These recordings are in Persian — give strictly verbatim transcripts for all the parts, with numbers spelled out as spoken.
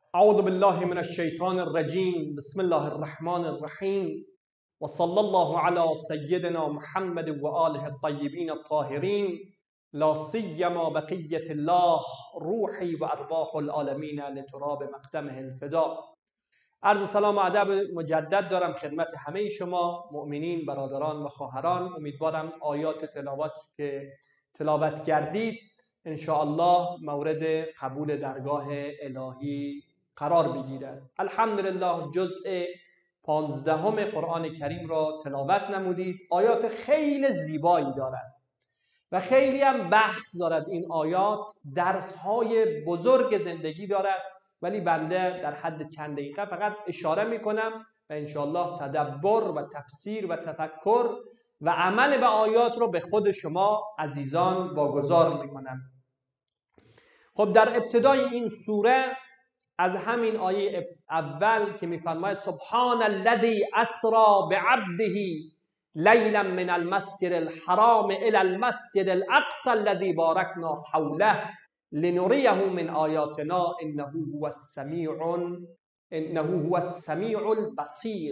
اعوذ بالله من الشیطان الرجیم. بسم الله الرحمن الرحیم و صلی الله علی سیدنا محمد و آله الطیبین الطاهرین، لا سیما بقیة الله روحی و ارواح العالمین لتراب مقدمه الفدا. عرض سلام و ادب مجدد دارم خدمت همه شما مؤمنین، برادران و خواهران. امیدوارم آیات تلاوت که تلاوت کردید ان شاء الله مورد قبول درگاه الهی قرار بگیرد. الحمدلله جزء پانزدهم قرآن کریم را تلاوت نمودید. آیات خیلی زیبایی دارد و خیلی هم بحث دارد. این آیات درس‌های بزرگ زندگی دارد، ولی بنده در حد چند دقیقه فقط اشاره میکنم و انشاءالله تدبر و تفسیر و تفکر و عمل به آیات رو به خود شما عزیزان واگذار میکنم. خب در ابتدای این سوره از همین آیه اول که میفرماید سبحان الذی اسری بعبده لیلا من المسجد الحرام الى المسجد الاقصى الذي باركنا حوله لنريه من آیاتنا انه هو السمیع انه هو السمیع البصیر.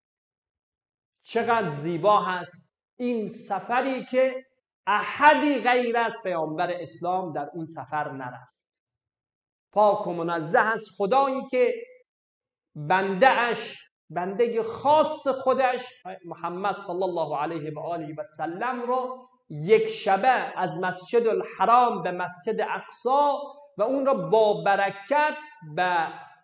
چقدر زیبا هست این سفری که احدی غیر از پیامبر اسلام در اون سفر نرفت. پاک و منزه است خدایی که بنده اش بنده خاص خودش محمد صلی الله علیه و آله و سلم رو یک شبه از مسجد الحرام به مسجد اقصا و اون را با برکت به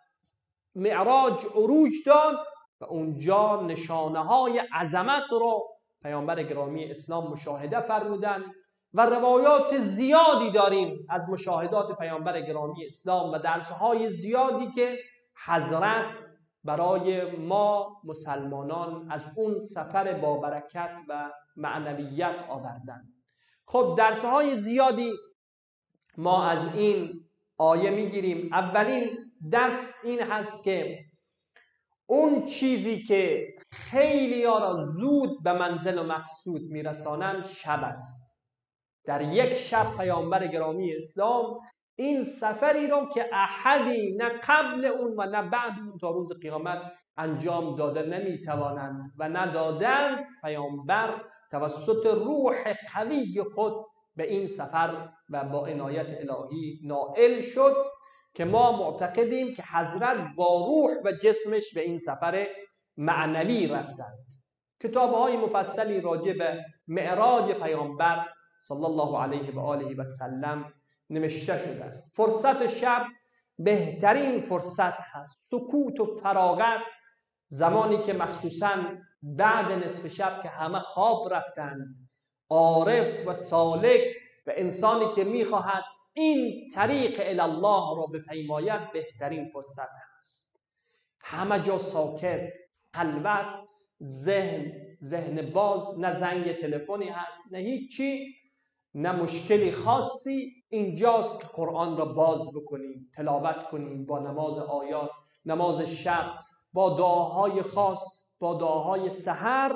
معراج عروج داد و اونجا نشانه های عظمت رو پیامبر گرامی اسلام مشاهده فرمودند و روایات زیادی داریم از مشاهدات پیامبر گرامی اسلام و درسهای زیادی که حضرت برای ما مسلمانان از اون سفر با برکت و معنویت آوردن. خب درسهای زیادی ما از این آیه میگیریم. اولین درس این هست که اون چیزی که خیلی ها را زود به منزل و مقصود میرسانند شب است. در یک شب پیامبر گرامی اسلام این سفری رو که احدی نه قبل اون و نه بعد اون تا روز قیامت انجام داده نمیتوانند و ندادند، پیامبر توسط روح قوی خود به این سفر و با عنایت الهی نائل شد که ما معتقدیم که حضرت با روح و جسمش به این سفر معنوی رفتند. کتاب‌های مفصلی راجع به معراج پیامبر صلی الله علیه و آله و سلم نوشته شده است. فرصت شب بهترین فرصت هست. سکوت و فراغت، زمانی که مخصوصاً بعد نصف شب که همه خواب رفتند، عارف و سالک و انسانی که میخواهد این طریق الی الله را بپیماید بهترین فرصت هست. همه جا ساکت، خلوت، ذهن ذهن باز، نه زنگ تلفنی هست نه هیچی، نه مشکلی خاصی. اینجاست که قرآن را باز بکنیم، تلاوت کنیم با نماز آیات، نماز شب، با دعاهای خاص، با دعاهای سحر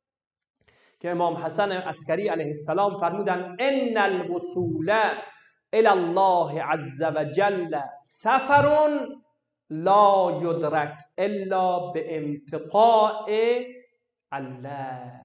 که امام حسن عسکری علیه السلام فرمودن ان الوصول الی الله عز وجل سفر لا یدرک الا بانتقاء الله.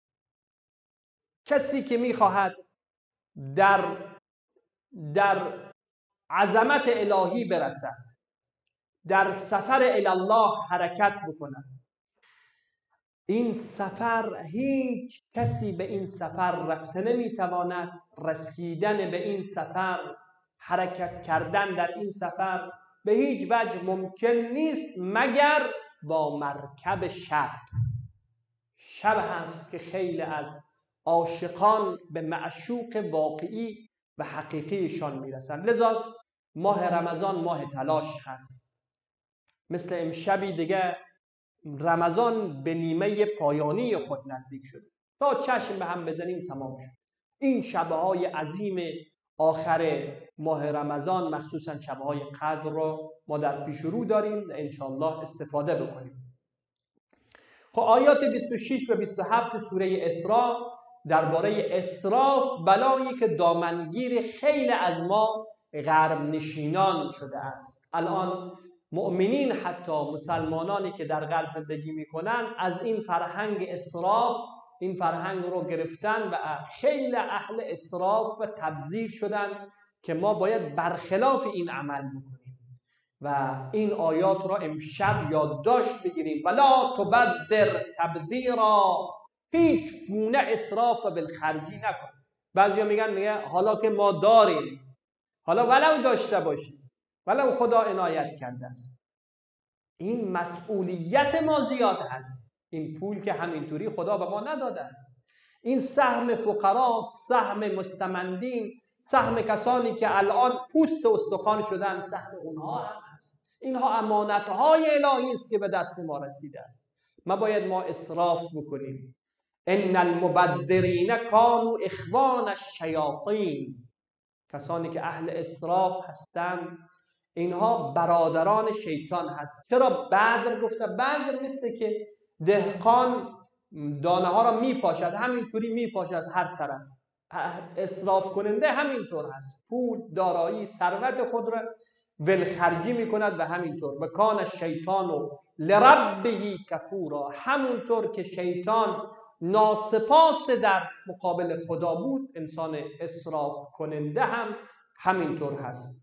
کسی که میخواهد در در عظمت الهی برسد، در سفر الی الله حرکت بکند، این سفر هیچ کسی به این سفر رفته نمیتواند. رسیدن به این سفر، حرکت کردن در این سفر به هیچ وجه ممکن نیست مگر با مرکب شب. شب هست که خیلی از عاشقان به معشوق واقعی و حقیقیشان میرسن. لذا ماه رمضان ماه تلاش هست. مثل امشبی دیگه رمضان به نیمه پایانی خود نزدیک شده. تا چشم به هم بزنیم تمام شد. این شبهای عظیم آخر ماه رمضان، مخصوصا شبهای قدر رو ما در پیش رو داریم و انشاءالله استفاده بکنیم. خب آیات بیست و شش و بیست و هفت سوره اسراء درباره اسراف، بلایی که دامنگیر خیلی از ما غرب نشینان شده است. الان مؤمنین، حتی مسلمانانی که در غرب زندگی میکنن، از این فرهنگ اسراف، این فرهنگ رو گرفتن و خیلی اهل اسراف و تبذیر شدن که ما باید برخلاف این عمل بکنیم و این آیات را امشب یادداشت بگیریم. ولا تبذر تبذیرا، هیچ گونه اسراف و بالخرجی نکن. بعضیا میگن میگه حالا که ما داریم، حالا ولو داشته باشیم، ولو خدا عنایت کرده است، این مسئولیت ما زیاد هست. این پول که همینطوری خدا به ما نداده است. این سهم فقرا، سهم مستمندین، سهم کسانی که الان پوست و استخوان شدن، سهم اونها هم هست. اینها امانتهای الهی است که به دست ما رسیده است. ما باید ما اسراف بکنیم. ان المبذرین کانوا اخوان الشیاطین، کسانی که اهل اسراف هستند اینها برادران شیطان هست. چرا بذر گفته؟ بذر مثل که دهقان دانه ها را میپاشد، همینطوری میپاشد هر طرف. اسراف کننده همینطور هست، پول، دارایی، ثروت خود را ولخرجی میکند و همینطور. و کان الشیطان لربه کفورا، همونطور که شیطان ناسپاس در مقابل خدا بود، انسان اسراف کننده هم همینطور هست.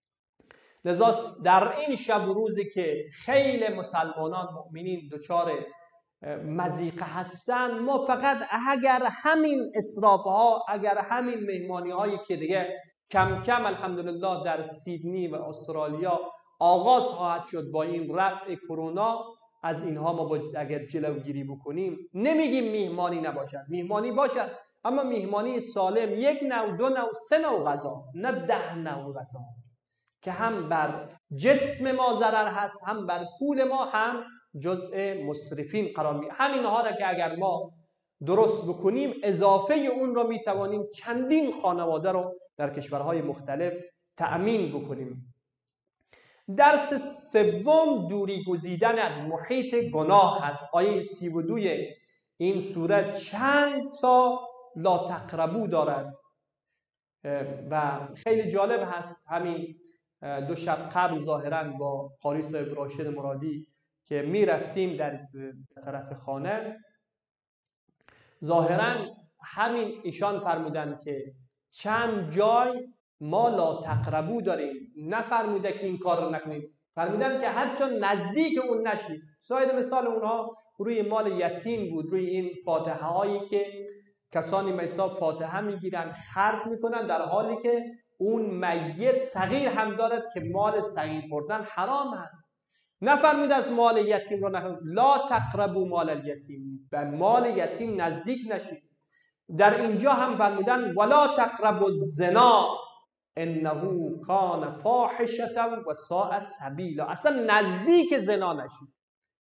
لذا در این شب و روزی که خیلی مسلمانان مؤمنین دچار مضیقه هستن، ما فقط اگر همین اسراف ها، اگر همین مهمانی هایی که دیگه کم کم الحمدلله در سیدنی و استرالیا آغاز خواهد شد با این رفع کرونا، از اینها ما اگر جلوگیری بکنیم، نمیگیم مهمانی نباشد، مهمانی باشد، اما مهمانی سالم، یک نوع، دو نوع، سه نوع غذا، نه ده نوع غذا که هم بر جسم ما ضرر هست، هم بر پول ما هم جزء مصرفین قرار می. همینها را که اگر ما درست بکنیم، اضافه اون را میتوانیم چندین خانواده رو در کشورهای مختلف تأمین بکنیم. درس سوم دوری گزیدن از محیط گناه هست. آیه سی و دوی این سوره چند تا لا تقربو دارد و خیلی جالب هست. همین دو شب قبل ظاهرا با قاری صاحب راشد مرادی که می رفتیم در طرف خانه، ظاهرا همین ایشان فرمودن که چند جای ما لا تقربو داریم، نفرموده که این کار رو نکنید، فرمودن که حتی نزدیک اون نشید. شاید مثال اونها روی مال یتیم بود، روی این فاتحه هایی که کسانی مثلا فاتحه میگیرن خرج میکنن، در حالی که اون میت صغیر هم دارد که مال صغیر خوردن حرام است. نفرمود از مال یتیم رو نکنید، لا تقربوا مال الیتیم، به مال یتیم نزدیک نشید. در اینجا هم فرمودن ولا تقربوا الزنا انه کان فاحشة و ساء سبیلا، اصلا نزدیک زنا نشید،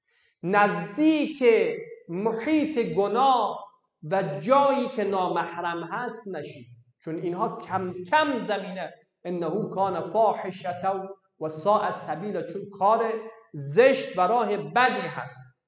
نزدیک محیط گناه و جایی که نامحرم هست نشید، چون اینها کم کم زمینه انه کان فاحشة و ساء سبیلا، چون کار زشت و راه بدی هست.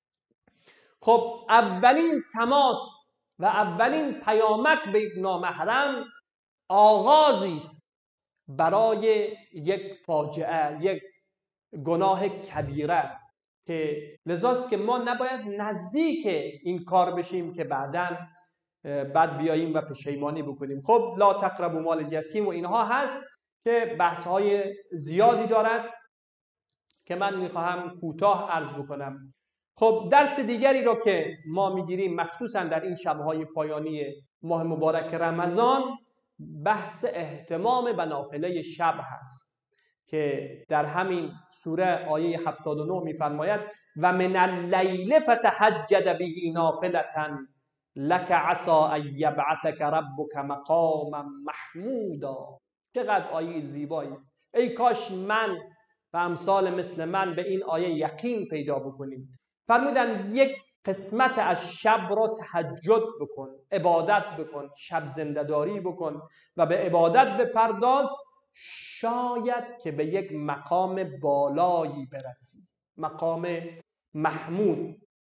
خب اولین تماس و اولین پیامک به نامحرم آغازی است برای یک فاجعه، یک گناه کبیره، که لذاست که ما نباید نزدیک این کار بشیم که بعداً بعد بیاییم و پشیمانی بکنیم. خب لا تقربوا مال الیتیم و اینها هست که بحث های زیادی دارد که من میخواهم کوتاه عرض بکنم. خب درس دیگری رو که ما میگیریم مخصوصا در این شبهای پایانی ماه مبارک رمضان، بحث اهتمام به نافله شب هست که در همین سوره آیه هفتاد و نه میفرماید و من اللیل فتهجد به نافلة لک عسى ان یبعثک ربک مقاما محمودا. چقدر آیه زیبایی است. ای کاش من و امثال مثل من به این آیه یقین پیدا بکنیم. فرمودن یک قسمت از شب را تهجد بکن، عبادت بکن، شب زنده‌داری بکن و به عبادت بپرداز، شاید که به یک مقام بالایی برسی، مقام محمود.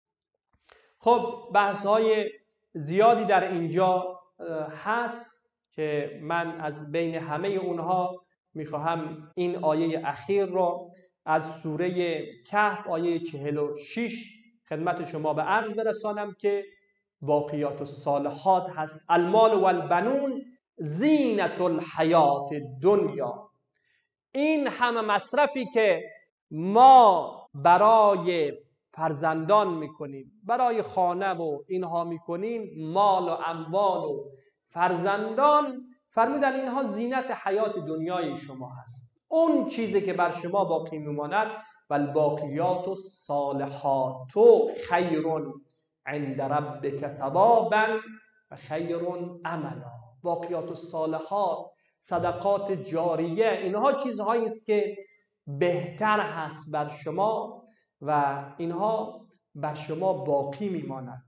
خب بحث های زیادی در اینجا هست که من از بین همه اونها میخواهم این آیه اخیر را از سوره کهف آیه چهل و شش خدمت شما به عرض برسانم که باقیات الصالحات هست. المال و البنون زینت الحیات دنیا. این همه مصرفی که ما برای فرزندان میکنیم، برای خانه و اینها میکنیم، مال و اموال و فرزندان، فرمودن اینها زینت حیات دنیای شما هست. اون چیزی که بر شما باقی میماند و الباقیات الصالحات خیر عند ربک ثوابا و خیر عملا. باقیات الصالحات، صدقات جاریه، اینها چیزهایی است که بهتر هست بر شما و اینها بر شما باقی میماند.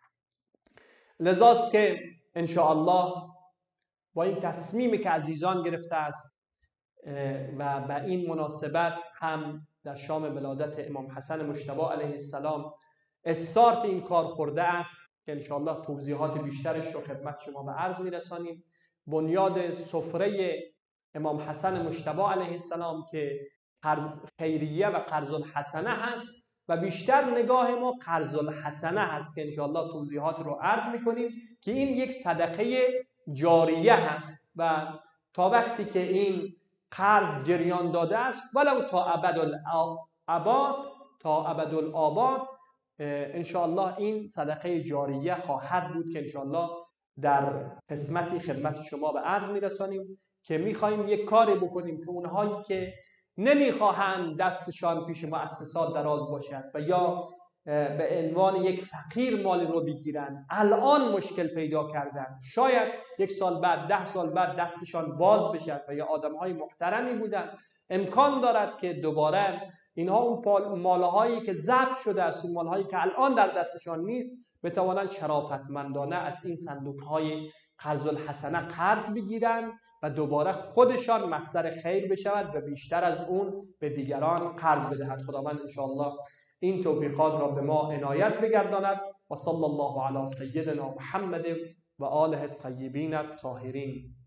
لذاست که ان شاء الله با این تصمیمی که عزیزان گرفته است و به این مناسبت هم در شام ولادت امام حسن مجتبی علیه السلام استارت این کار خورده است که ان شاء الله توضیحات بیشترش رو خدمت شما به عرض میرسانیم. بنیاد سفره امام حسن مجتبی علیه السلام که خیریه و قرض الحسنه هست و بیشتر نگاه ما قرض الحسنه هست که ان شاء الله توضیحات رو عرض میکنیم که این یک صدقه جاریه هست و تا وقتی که این قرض جریان داده است ولو تا ابدالآباد تا ابدالآباد ان شاء الله این صدقه جاریه خواهد بود که ان شاء الله در قسمتی خدمت شما به عرض میرسانیم که میخوایم یک کاری بکنیم که اونهایی که نمیخواهند دستشان پیش مؤسسات دراز باشد و یا به عنوان یک فقیر مالی رو بگیرن، الان مشکل پیدا کردن، شاید یک سال بعد، ده سال بعد دستشان باز بشد و یا آدمهای محترمی بودن، امکان دارد که دوباره اینها اون مالهایی که ضبط شده است، اون مالهایی که الان در دستشان نیست، بتوانند شرافتمندانه از این صندوقهای قرض الحسنه قرض بگیرن و دوباره خودشان مصدر خیر بشود و بیشتر از اون به دیگران قرض بدهد. خداوند ان شاء الله این توفیقات را به ما عنایت بگرداند و صلی الله علی سیدنا محمد و آله الطیبین الطاهرین.